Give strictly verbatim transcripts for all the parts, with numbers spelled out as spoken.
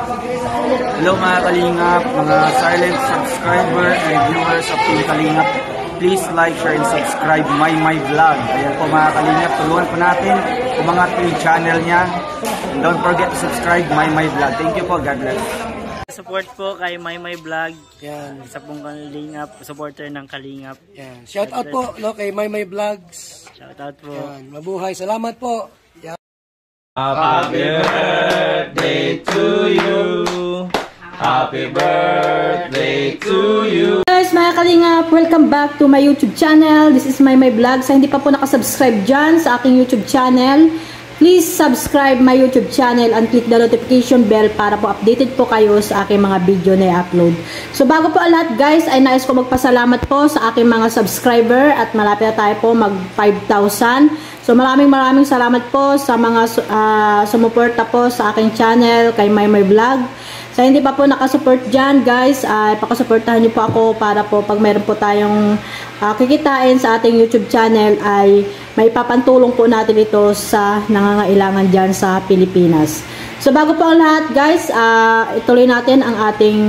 Hello mga Kalingap, mga silent subscriber and viewers of Team Kalingap. Please like, share, and subscribe my my vlog. Ayan po mga Kalingap, tulungan po natin umangat po yung channel niya. And don't forget to subscribe my my vlog. Thank you po, God bless. Support po kay My My Vlog. Yan. Isa pong Kalingap, supporter ng Kalingap. Yan. Shout out po no, kay My My Vlogs. Shout out po. Yan. Mabuhay. Salamat po. Yan. Happy birthday to you. Happy birthday to you. Guys, mga Kalingap, welcome back to my YouTube channel. This is My My Vlog. Sa hindi pa po nakasubscribe dyan sa aking YouTube channel, please subscribe my YouTube channel and click the notification bell para po updated po kayo sa aking mga video na i-upload. So bago po ang lahat guys, ay nais ko magpasalamat po sa aking mga subscriber at malapit na tayo po mag five thousand. So maraming maraming salamat po sa mga uh, sumuporta po sa aking channel kay My My Vlog. Sa hindi pa po nakasupport dyan guys, ay uh, pakasuportahan niyo po ako para po pag mayroon po tayong uh, kikitain sa ating YouTube channel ay may papantulong po natin ito sa nangangailangan dyan sa Pilipinas. So bago po ang lahat guys, uh, ituloy natin ang ating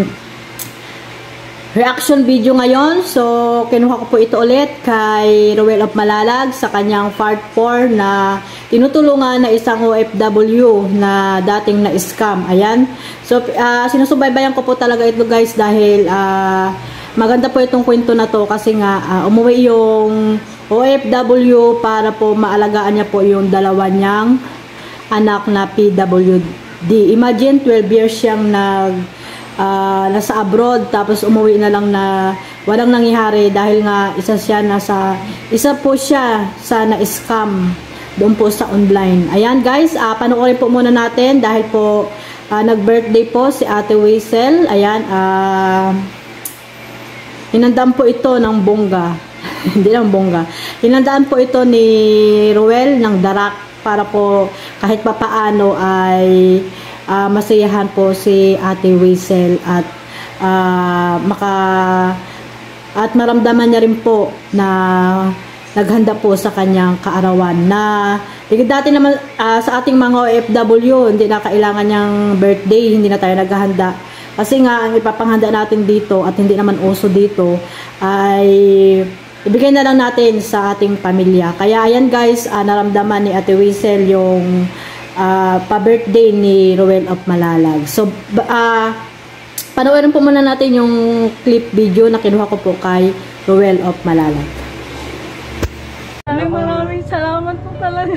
reaction video ngayon. So kinuha ko po ito ulit kay Ruel of Malalag sa kanyang part four na tinutulungan na isang O F W na dating na scam. Ayan. So uh, sinusubaybayan ko po talaga ito guys dahil uh, maganda po itong kwento na to kasi nga uh, umuwi yung O F W para po maalagaan niya po yung dalawa niyang anak na P W D. Imagine twelve years siyang nag Uh, nasa abroad tapos umuwi na lang na walang nangyari dahil nga isa siya nasa isa po siya sa na-scam doon po sa online. Ayan guys, uh, panoorin po muna natin dahil po uh, nag-birthday po si Ate Weisel. Ayan, uh, hinandaan po ito ng bongga. Hindi lang bongga. Hinandaan po ito ni Ruel ng darak para po kahit papaano ay Uh, masayahan po si Ate Weisel at uh, maka at maramdaman niya rin po na naghanda po sa kanyang kaarawan na dati naman uh, sa ating mga O F W hindi na kailangan niyang birthday, hindi na tayo naghahanda kasi nga ang ipapanghanda natin dito at hindi naman uso dito ay ibigay na lang natin sa ating pamilya. Kaya ayan guys, uh, naramdaman ni Ate Weisel yung Uh, pa-birthday ni Ruel of Malalag. So, uh, panoorin po muna natin yung clip video na kinuha ko po kay Ruel of Malalag. Maraming maraming salamat po talaga.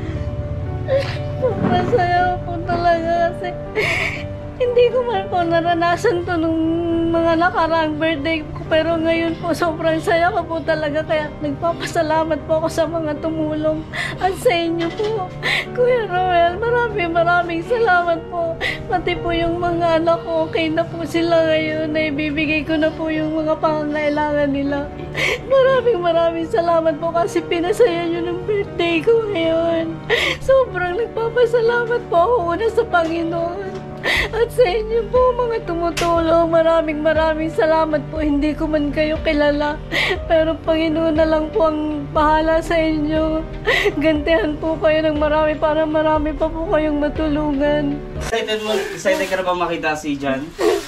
Masaya po talaga kasi hindi ko man po naranasan to nung mga nakaraang birthday ko. Pero ngayon po, sobrang saya ko po talaga. Kaya nagpapasalamat po ako sa mga tumulong. At sa inyo po, Kuya Ruel, maraming maraming salamat po. Pati po yung mga anak ko, okay na po sila ngayon. Naibibigay ko na po yung mga pangangailangan nila. Maraming maraming salamat po kasi pinasaya nyo ng birthday ko ngayon. Sobrang nagpapasalamat po ako una sa Panginoon. At sa inyo po mga tumutulong, maraming maraming salamat po. Hindi ko man kayo kilala, pero Panginoon na lang po ang bahala sa inyo. Gantihan po kayo ng marami para marami pa po kayong matulungan. Excited mo, excited ka na ba makita si Jan?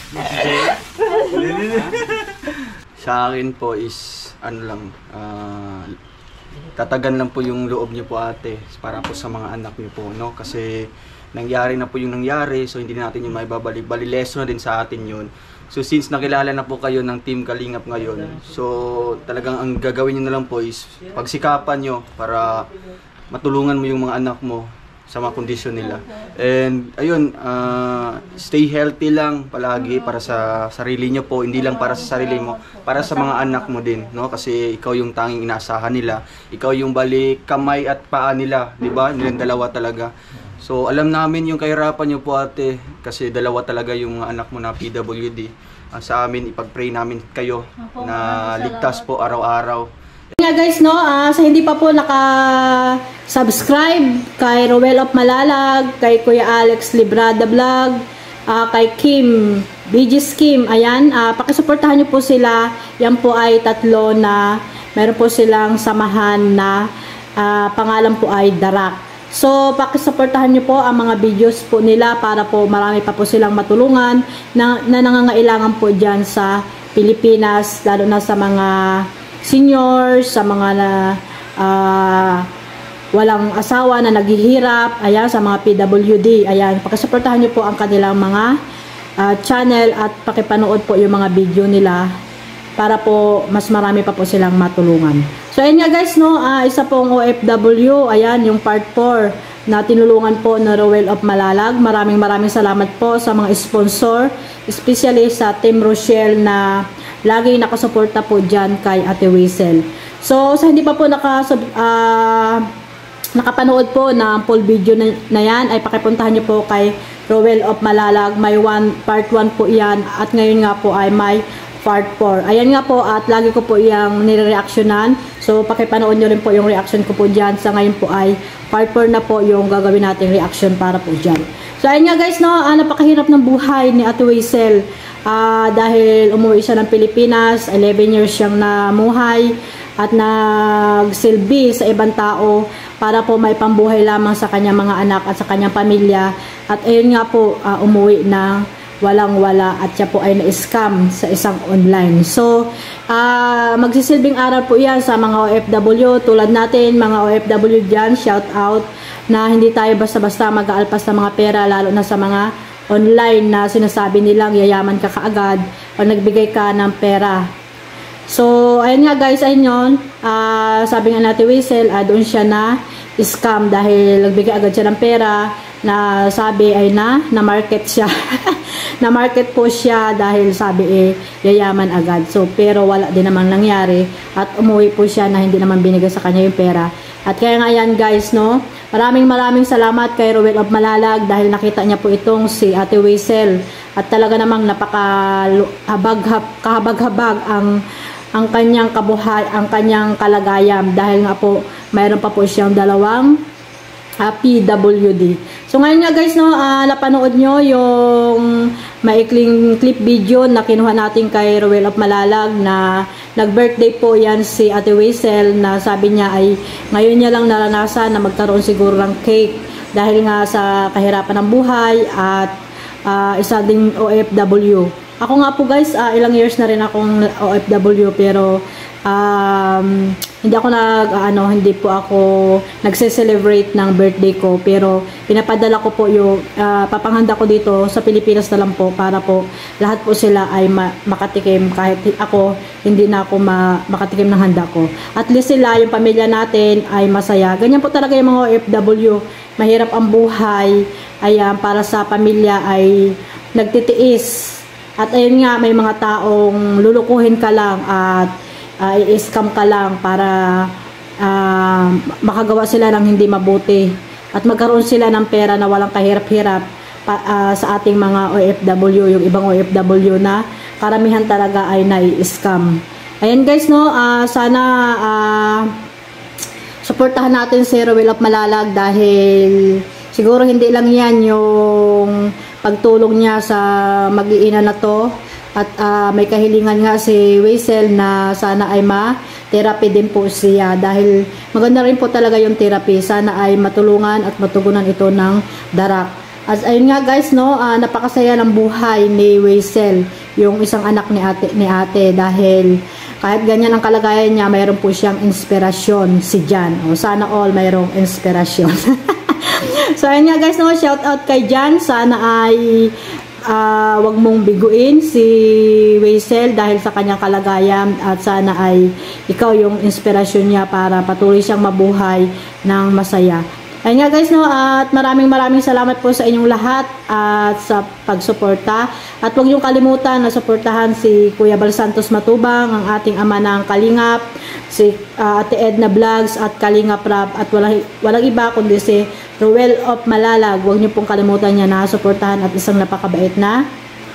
Sa akin po is ano lang, uh, tatagan lang po yung loob niyo po ate para po sa mga anak niyo po, no? Kasi nangyari na po yung nangyari, so hindi natin yung maibabalik. Bali, lesson na din sa atin yun. So since nakilala na po kayo ng Team Kalingap ngayon, so talagang ang gagawin nyo na lang po is pagsikapan nyo para matulungan mo yung mga anak mo sa mga kondisyon nila. And ayun, uh, stay healthy lang palagi para sa sarili nyo po, hindi lang para sa sarili mo, para sa mga anak mo din, no? Kasi ikaw yung tanging inaasahan nila, ikaw yung balik kamay at paa nila, di ba? Nilang dalawa talaga. So alam namin yung kahirapan nyo po ate, kasi dalawa talaga yung anak mo na P W D. Uh, sa amin, ipag-pray namin kayo na ligtas po araw-araw. Nga guys, no, uh, sa hindi pa po naka-subscribe kay Ruel of Malalag, kay Kuya Alex Librada Vlog, uh, kay Kim, B G Kim, ayan, uh, pakisuportahan nyo po sila. Yan po ay tatlo na meron po silang samahan na uh, pangalan po ay Darak. So, pakisuportahan nyo po ang mga videos po nila para po marami pa po silang matulungan na, na nangangailangan po dyan sa Pilipinas, lalo na sa mga seniors, sa mga na, uh, walang asawa na naghihirap, ayan, sa mga P W D. Ayan, pakisuportahan nyo po ang kanilang mga uh, channel at pakipanood po yung mga video nila para po mas marami pa po silang matulungan. So, ayan nga guys, no, uh, isa pong O F W, ayan, yung part four na tinulungan po na Rowell of Malalag. Maraming maraming salamat po sa mga sponsor, especially sa Team Rochelle na lagi nakasuporta po dyan kay Ate Weisel. So, sa hindi pa po naka, uh, nakapanood po ng full video na, na yan, ay pakipuntahan nyo po kay Rowell of Malalag. May one, part one po yan at ngayon nga po ay may part four. Ayan nga po at lagi ko po yung nire-reactionan. So, pakipanood nyo rin po yung reaction ko po dyan. Sa ngayon po ay part four na po yung gagawin nating reaction para po dyan. So, ayan nga guys, no, ah, napakahirap ng buhay ni Ate Weisel. Ah, dahil umuwi siya ng Pilipinas, eleven years siyang namuhay at nagsilbi sa ibang tao para po may pambuhay lamang sa kanyang mga anak at sa kanyang pamilya. At ayun nga po, ah, umuwi na walang-wala at siya po ay na-scam sa isang online. So, uh, magsisilbing aral po yan sa mga O F W. Tulad natin, mga O F W dyan, shout out na hindi tayo basta-basta mag-aalpas ng mga pera, lalo na sa mga online na sinasabi nilang yayaman ka kaagad o nagbigay ka ng pera. So, ayun nga guys, ayun yun. Uh, sabi nga natin Weisel, uh, doon siya na scam dahil nagbigay agad siya ng pera na sabi ay na, na-market siya. Na-market po siya dahil sabi eh, yayaman agad. So, pero wala din naman nangyari at umuwi po siya na hindi naman binigay sa kanya yung pera. At kaya nga yan guys, no, maraming maraming salamat kay Rowell of Malalag dahil nakita niya po itong si Ate Weisel. At talaga namang napakahabag, kahabag-habag ang ang kanyang kabuhay, ang kanyang kalagayan dahil nga po mayroon pa po siyang dalawang uh, P W D. So ngayon nga guys, no, uh, napanood nyo yung maikling clip video na kinuha natin kay Rowell of Malalag na nag-birthday po yan si Ate Weisel na sabi niya ay ngayon niya lang naranasan na magkaroon siguro ng cake dahil nga sa kahirapan ng buhay at uh, isa ding O F W. Ako nga po guys, uh, ilang years na rin akong O F W pero um, hindi ako nag ano, hindi po ako nagse-celebrate ng birthday ko pero pinapadala ko po yung uh, papanghanda ko dito sa Pilipinas na lang po para po lahat po sila ay ma makatikim kahit ako hindi na ako ma makatikim ng handa ko. At least sila, yung pamilya natin ay masaya. Ganyan po talaga yung mga O F W. Mahirap ang buhay. Ayan, para sa pamilya ay nagtitiis. At ayun nga, may mga taong lulukuhin ka lang at uh, i-scam ka lang para uh, makagawa sila ng hindi mabuti at magkaroon sila ng pera na walang kahirap-hirap pa, uh, sa ating mga O F W, yung ibang O F W na karamihan talaga ay nai-scam. Ayan guys, no, uh, sana uh, suportahan natin si Rowell of Malalag dahil siguro hindi lang yan yung pagtulong niya sa mag-iina na to at uh, may kahilingan nga si Weisel na sana ay ma-therapy din po siya dahil maganda rin po talaga yung therapy. Sana ay matulungan at matugunan ito ng darak. As ayun nga guys, no, uh, napakasaya ng buhay ni Weisel, yung isang anak ni ate, ni ate dahil kahit ganyan ang kalagayan niya, mayroon po siyang inspirasyon si Jan. O sana all mayroong inspirasyon. So ayun nga guys, no, shout out kay Jan. Sana ay uh, wag mong biguin si Weisel dahil sa kanyang kalagayan at sana ay ikaw yung inspirasyon niya para patuloy siyang mabuhay ng masaya. Ayun nga guys, no, at maraming maraming salamat po sa inyong lahat at sa pagsuporta. At huwag niyong kalimutan na suportahan si Kuya Bal Santos Matubang, ang ating ama ng Kalingap, si uh, Ate Edna Vlogs at Kalingap Rap at walang, walang iba kundi si Rowell of Malalag. Huwag niyo pong kalimutan niya na suportahan at isang napakabait na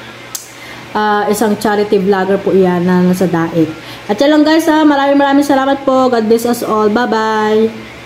uh, isang charity vlogger po iyan na nasa daig. At yan lang guys, ha, maraming maraming salamat po. God bless us all. Bye bye.